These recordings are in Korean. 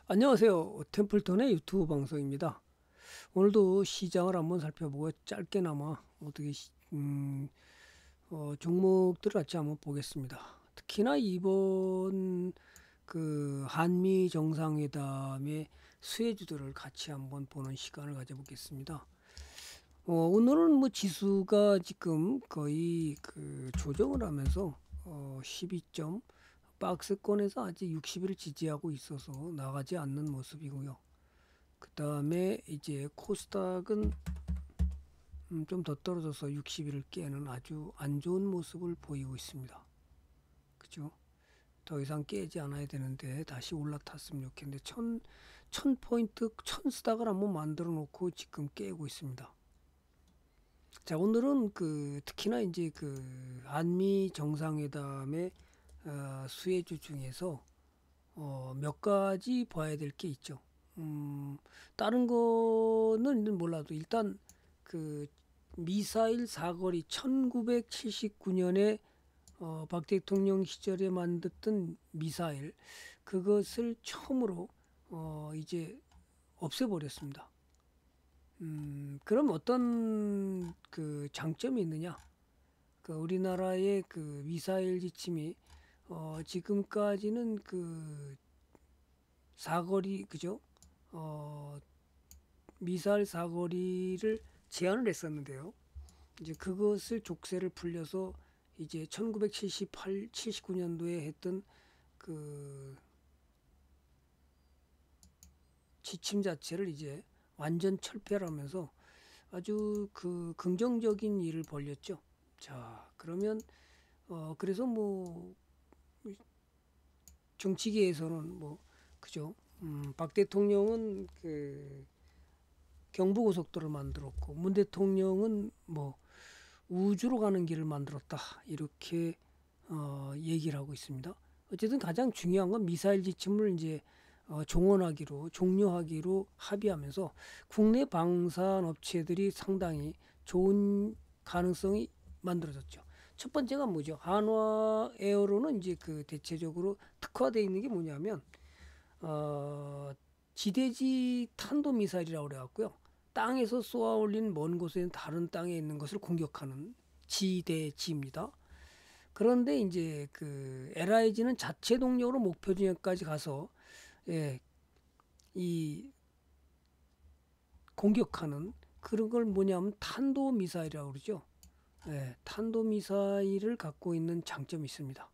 안녕하세요. 템플턴의 유튜브 방송입니다. 오늘도 시장을 한번 살펴보고 짧게나마 어떻게 종목들을 같이 한번 보겠습니다. 특히나 이번 그 한미 정상회담의 수혜주들을 같이 한번 보는 시간을 가져보겠습니다. 오늘은 뭐 지수가 지금 거의 그 조정을 하면서 12점 박스권에서 아직 60일 지지하고 있어서 나가지 않는 모습이고요. 그 다음에 이제 코스닥은 좀 더 떨어져서 60일을 깨는 아주 안 좋은 모습을 보이고 있습니다. 그죠? 더 이상 깨지 않아야 되는데 다시 올라탔으면 좋겠는데 1000포인트 1000스닥을 한번 만들어 놓고 지금 깨고 있습니다. 자, 오늘은 그 특히나 이제 그 한미 정상회담의 수혜주 중에서 몇 가지 봐야 될 게 있죠. 다른 거는 몰라도 일단 그 미사일 사거리 1979년에 박 대통령 시절에 만들었던 미사일 그것을 처음으로 이제 없애버렸습니다. 그럼 어떤 그 장점이 있느냐? 그 우리나라의 그 미사일 지침이 지금까지는 그 사거리 그죠? 어, 미사일 사거리를 제한을 했었는데요. 이제 그것을 족쇄를 풀려서 이제 1978, 79년도에 했던 그 지침 자체를 이제 완전 철폐를 하면서 아주 그 긍정적인 일을 벌였죠. 자, 그러면 그래서 뭐 정치계에서는 뭐 그죠? 박 대통령은 그 경부고속도로를 만들었고 문 대통령은 뭐 우주로 가는 길을 만들었다 이렇게 얘기를 하고 있습니다. 어쨌든 가장 중요한 건 미사일 지침을 이제 종료하기로 합의하면서 국내 방산 업체들이 상당히 좋은 가능성이 만들어졌죠. 첫 번째가 뭐죠? 한화 에어로는 이제 그 대체적으로 특화되어 있는 게 뭐냐면 어, 지대지 탄도 미사일이라고 그래갖고요. 땅에서 쏘아 올린 먼 곳에 있는 다른 땅에 있는 것을 공격하는 지대지입니다. 그런데 이제 그 LIG는 자체 동력으로 목표 지역까지 가서 예, 이 공격하는 그런 걸 뭐냐면 탄도 미사일이라고 그러죠. 예, 탄도 미사일을 갖고 있는 장점이 있습니다.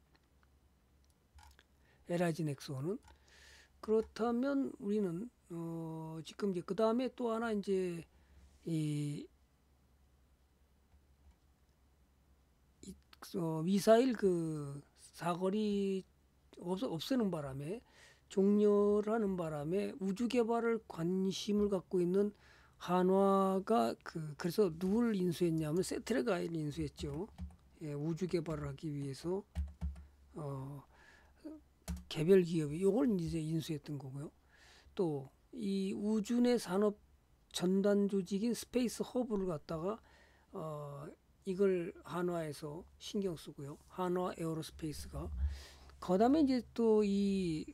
LIG 넥스원은 그렇다면 우리는 지금 이제 그 다음에 또 하나 이제 이, 미사일 그 사거리 없애는 바람에 종료를 하는 바람에 우주 개발을 관심을 갖고 있는 한화가 그래서 누굴 인수했냐면 세트레가일 인수했죠. 예, 우주 개발을 하기 위해서 어, 개별 기업이 요걸 이제 인수했던 거고요. 또 이 우주 내 산업 전단 조직인 스페이스 허브를 갖다가 이걸 한화에서 신경 쓰고요. 한화 에어로스페이스가 그다음에 이제 또 이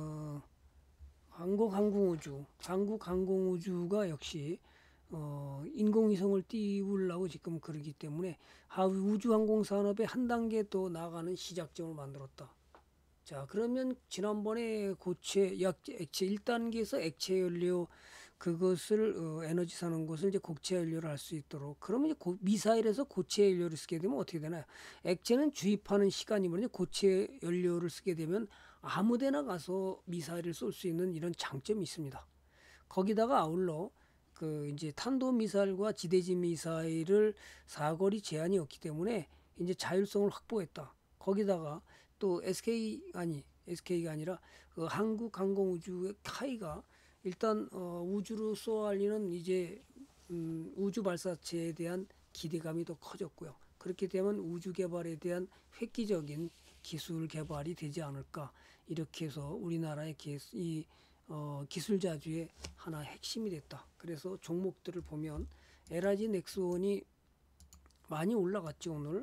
한국 항공우주가 역시 인공위성을 띄우려고 지금 그러기 때문에 우주항공 산업의 한 단계 더 나아가는 시작점을 만들었다. 자, 그러면 지난번에 액체 1단계에서 액체 연료 그것을 에너지 사는 것을 이제 고체 연료를 할 수 있도록 그러면 이제 미사일에서 고체 연료를 쓰게 되면 어떻게 되나요? 액체는 주입하는 시간이 멀는데 고체 연료를 쓰게 되면 아무데나 가서 미사일을 쏠 수 있는 이런 장점이 있습니다. 거기다가 아울러 그 이제 탄도 미사일과 지대지 미사일을 사거리 제한이 없기 때문에 이제 자율성을 확보했다. 거기다가 또 SK가 아니라 그 한국항공우주의 카이가 일단 우주로 쏘아올리는 이제 우주 발사체에 대한 기대감이 더 커졌고요. 그렇게 되면 우주 개발에 대한 획기적인 기술 개발이 되지 않을까 이렇게 해서 우리나라의 기술 자주의 하나 핵심이 됐다. 그래서 종목들을 보면 LIG 넥스원이 많이 올라갔죠 오늘.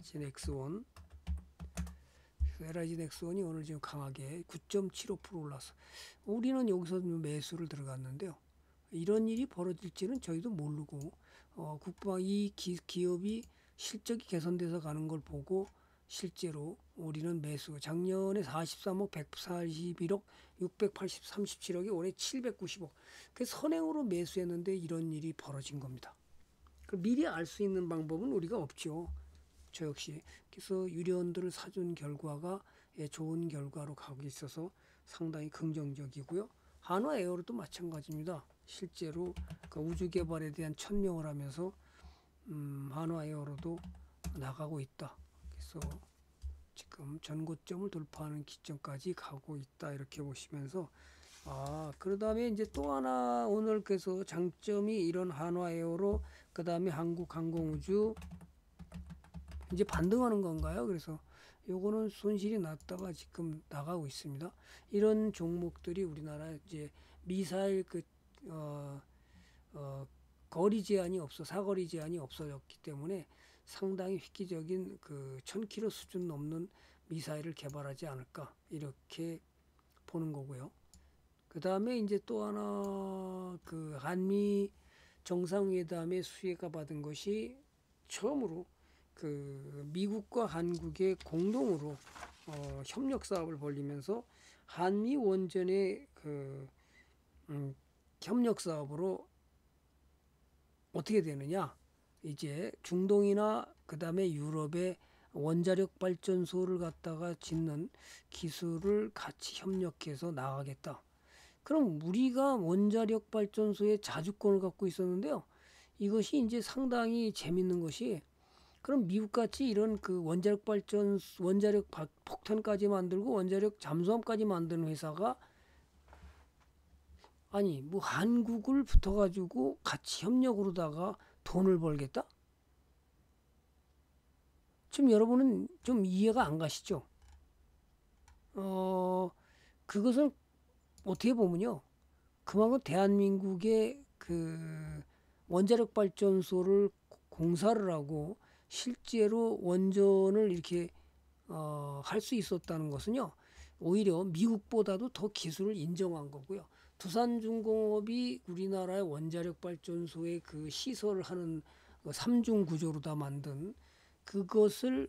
진엑스원. LIG 넥스원이 오늘 지금 강하게 9.75% 올랐어. 우리는 여기서 매수를 들어갔는데요. 이런 일이 벌어질지는 저희도 모르고 국방 이 기업이 실적이 개선돼서 가는 걸 보고 실제로 우리는 매수 작년에 43억 141억 680 37억에 올해 790억 그 선행으로 매수했는데 이런 일이 벌어진 겁니다. 미리 알 수 있는 방법은 우리가 없죠. 저 역시 그래서 유료원들을 사준 결과가 좋은 결과로 가고 있어서 상당히 긍정적이고요. 한화에어로도 마찬가지입니다. 실제로 그 우주 개발에 대한 천명을 하면서 한화에어로도 나가고 있다. 그래서 지금 전고점을 돌파하는 기점까지 가고 있다. 이렇게 보시면서 그 다음에 이제 또 하나 오늘 그래서 장점이 이런 한화에어로 그 다음에 한국항공우주 이제 반등하는 건가요? 그래서 요거는 손실이 났다가 지금 나가고 있습니다. 이런 종목들이 우리나라 이제 미사일 거리 제한이 사거리 제한이 없어졌기 때문에 상당히 획기적인 1000km 수준 넘는 미사일을 개발하지 않을까 이렇게 보는 거고요. 그 다음에 이제 또 하나 한미 정상회담의 수혜가 받은 것이 처음으로 미국과 한국의 공동으로 협력 사업을 벌리면서 한미 원전의 협력 사업으로 어떻게 되느냐? 이제 중동이나 그 다음에 유럽의 원자력 발전소를 갖다가 짓는 기술을 같이 협력해서 나가겠다. 그럼 우리가 원자력 발전소의 자주권을 갖고 있었는데요. 이것이 이제 상당히 재밌는 것이 그럼 미국같이 이런 원자력 폭탄까지 만들고 원자력 잠수함까지 만드는 회사가 아니 뭐 한국을 붙어가지고 같이 협력으로다가 돈을 벌겠다? 지금 여러분은 좀 이해가 안 가시죠? 그것은 어떻게 보면요. 그만큼 대한민국의 원자력 발전소를 공사를 하고 실제로 원전을 이렇게 할 수 있었다는 것은요. 오히려 미국보다도 더 기술을 인정한 거고요. 두산중공업이 우리나라의 원자력 발전소의 시설을 하는 3중 구조로 다 만든 그것을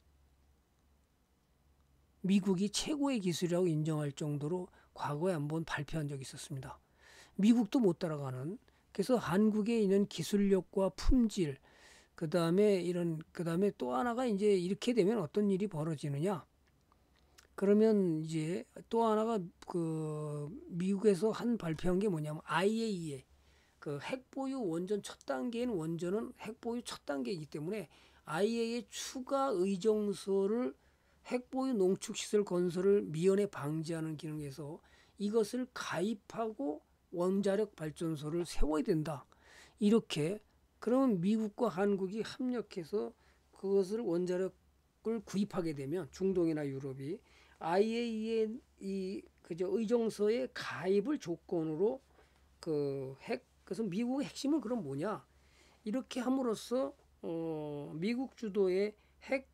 미국이 최고의 기술이라고 인정할 정도로 과거에 한번 발표한 적이 있었습니다. 미국도 못 따라가는. 그래서 한국에 있는 기술력과 품질, 그 다음에 또 하나가 이제 이렇게 되면 어떤 일이 벌어지느냐? 그러면 이제 또 하나가 미국에서 발표한 게 뭐냐면 IAEA 핵보유 원전 첫 단계인 원전은 핵보유 첫 단계이기 때문에 IAEA 추가 의정소를 핵보유 농축시설 건설을 미연에 방지하는 기능에서 이것을 가입하고 원자력 발전소를 세워야 된다. 이렇게 그러면 미국과 한국이 협력해서 그것을 원자력을 구입하게 되면 중동이나 유럽이 IAEA 의정서의 가입을 조건으로 그래서 미국의 핵심은 그럼 뭐냐? 이렇게 함으로써 미국 주도의 핵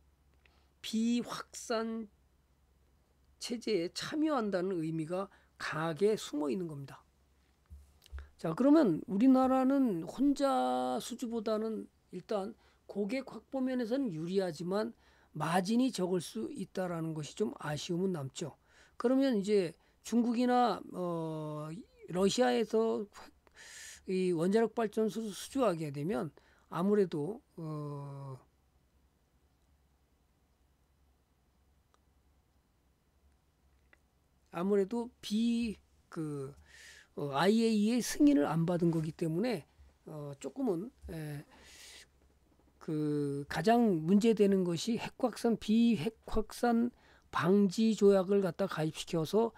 비확산 체제에 참여한다는 의미가 강하게 숨어 있는 겁니다. 자, 그러면 우리나라는 혼자 수주보다는 일단 고객 확보 면에서는 유리하지만 마진이 적을 수 있다라는 것이 좀 아쉬움은 남죠. 그러면 이제 중국이나 러시아에서 이 원자력 발전소를 수주하게 되면 아무래도 IAEA의 승인을 안 받은 거기 때문에 조금은 가장 문제되는 것이 비핵 확산 방지 조약을 갖다 가입시켜서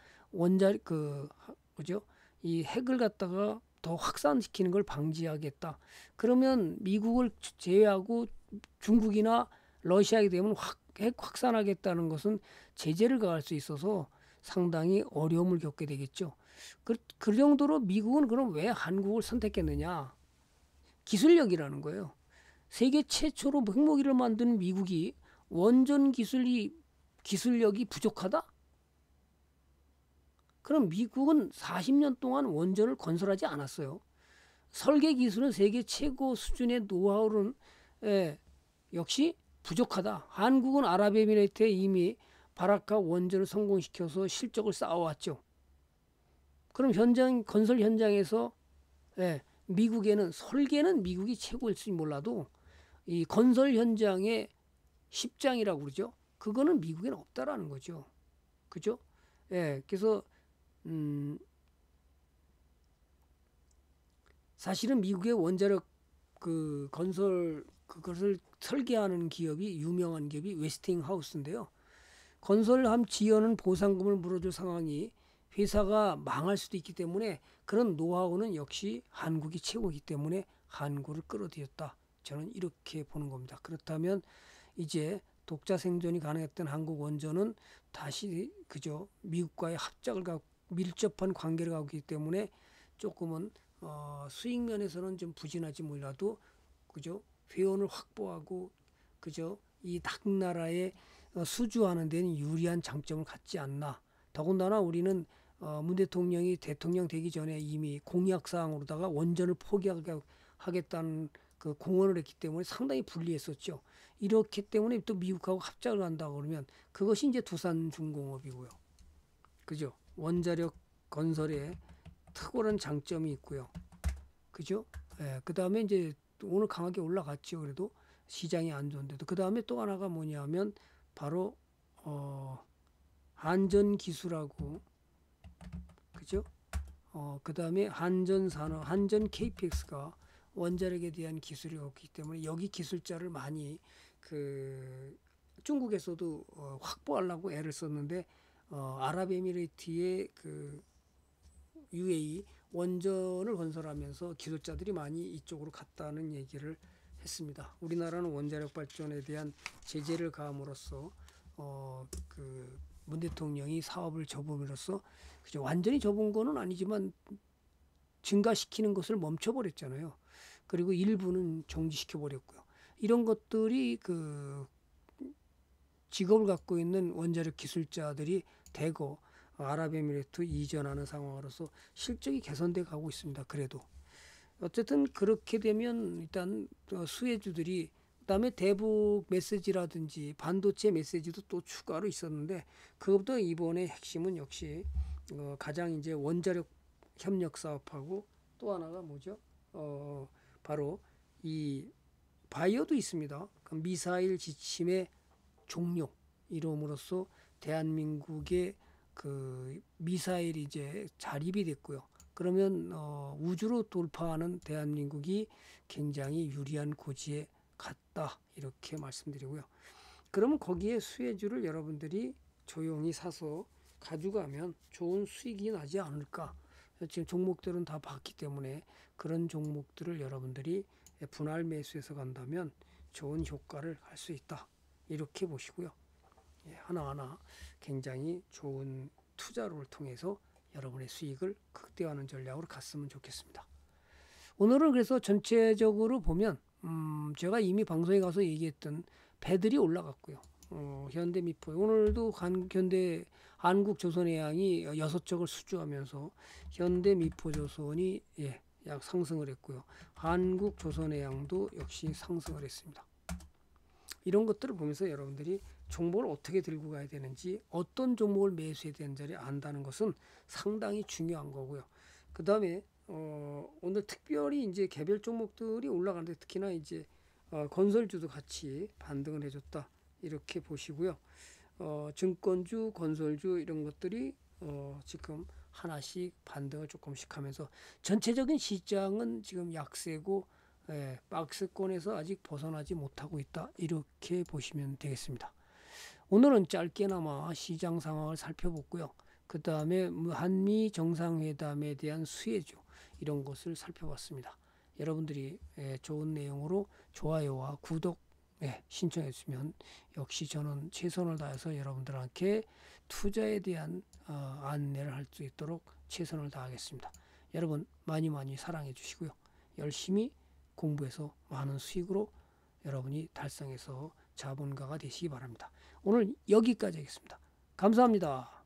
이 핵을 갖다가 더 확산시키는 걸 방지하겠다. 그러면 미국을 제외하고 중국이나 러시아에 되면 핵 확산하겠다는 것은 제재를 가할 수 있어서 상당히 어려움을 겪게 되겠죠. 그 정도로 미국은 그럼 왜 한국을 선택했느냐? 기술력이라는 거예요. 세계 최초로 핵무기를 만든 미국이 원전 기술력이 부족하다? 그럼 미국은 40년 동안 원전을 건설하지 않았어요. 설계 기술은 세계 최고 수준의 노하우는 역시 부족하다. 한국은 아랍에미레이트에 이미 바라카 원전을 성공시켜서 실적을 쌓아왔죠. 그럼 건설 현장에서 미국에는 설계는 미국이 최고일지 몰라도 이 건설 현장의 십장이라고 그러죠. 그거는 미국에는 없다라는 거죠. 그죠? 그래서 사실은 미국의 원자력 그 건설 그것을 설계하는 기업이 유명한 기업이 웨스팅하우스인데요. 건설함 지연은 보상금을 물어줄 상황이 회사가 망할 수도 있기 때문에 그런 노하우는 역시 한국이 최고이기 때문에 한국을 끌어들였다. 저는 이렇게 보는 겁니다. 그렇다면 이제 독자 생존이 가능했던 한국 원전은 다시 그저 미국과의 합작을 갖고 밀접한 관계를 갖고 있기 때문에 조금은 수익 면에서는 좀 부진하지 몰라도 그저 회원을 확보하고 그저 이 나라에 수주하는 데는 유리한 장점을 갖지 않나. 더군다나 우리는 문 대통령이 대통령 되기 전에 이미 공약사항으로다가 원전을 포기하겠다는 그 공언을 했기 때문에 상당히 불리했었죠. 이렇기 때문에 또 미국하고 합작을 한다고 그러면 그것이 이제 두산중공업이고요. 그죠? 원자력 건설에 탁월한 장점이 있고요. 그죠? 그 다음에 이제 오늘 강하게 올라갔죠. 그래도 시장이 안 좋은데도. 그 다음에 또 하나가 뭐냐면 바로 한전기술하고 그죠? 그 다음에 한전산업, 한전 KPX가 원자력에 대한 기술이 없기 때문에 여기 기술자를 많이 그 중국에서도 확보하려고 애를 썼는데 아랍에미레이트의 그 UAE 원전을 건설하면서 기술자들이 많이 이쪽으로 갔다는 얘기를 했습니다. 우리나라는 원자력 발전에 대한 제재를 가함으로써 그 문 대통령이 사업을 접음으로써 그죠 완전히 접은 거는 아니지만 증가시키는 것을 멈춰버렸잖아요. 그리고 일부는 정지시켜버렸고요. 이런 것들이 그 직업을 갖고 있는 원자력 기술자들이 대거 아랍에미레이트 이전하는 상황으로서 실적이 개선돼 가고 있습니다. 그래도 어쨌든 그렇게 되면 일단 수혜주들이 그다음에 대북 메시지라든지 반도체 메시지도 또 추가로 있었는데 그것보다 이번에 핵심은 역시 가장 이제 원자력 협력 사업하고 또 하나가 뭐죠? 바로 이 바이오도 있습니다. 미사일 지침의 종료 이름으로써 대한민국의 그 미사일이 이제 자립이 됐고요. 그러면 우주로 돌파하는 대한민국이 굉장히 유리한 고지에 갔다 이렇게 말씀드리고요. 그러면 거기에 수혜주를 여러분들이 조용히 사서 가져가면 좋은 수익이 나지 않을까. 지금 종목들은 다 봤기 때문에 그런 종목들을 여러분들이 분할 매수해서 간다면 좋은 효과를 할 수 있다. 이렇게 보시고요. 하나하나 굉장히 좋은 투자를 통해서 여러분의 수익을 극대화하는 전략으로 갔으면 좋겠습니다. 오늘은 그래서 전체적으로 보면 제가 이미 방송에 가서 얘기했던 배들이 올라갔고요. 현대미포 오늘도 현대 한국조선해양이 6척을 수주하면서 현대미포조선이 약 상승을 했고요. 한국조선해양도 역시 상승을 했습니다. 이런 것들을 보면서 여러분들이 종목을 어떻게 들고 가야 되는지 어떤 종목을 매수해야 되는지를 안다는 것은 상당히 중요한 거고요. 그 다음에 오늘 특별히 이제 개별 종목들이 올라가는데 특히나 이제 건설주도 같이 반등을 해줬다 이렇게 보시고요. 증권주, 건설주 이런 것들이 지금 하나씩 반등을 조금씩 하면서 전체적인 시장은 지금 약세고 박스권에서 아직 벗어나지 못하고 있다 이렇게 보시면 되겠습니다. 오늘은 짧게나마 시장 상황을 살펴봤고요. 그 다음에 한미 정상회담에 대한 수혜주 이런 것을 살펴봤습니다. 여러분들이 좋은 내용으로 좋아요와 구독 신청해 주시면 역시 저는 최선을 다해서 여러분들한테 투자에 대한 안내를 할 수 있도록 최선을 다하겠습니다. 여러분 많이 사랑해 주시고요. 열심히 공부해서 많은 수익으로 여러분이 달성해서 자본가가 되시기 바랍니다. 오늘 여기까지 하겠습니다. 감사합니다.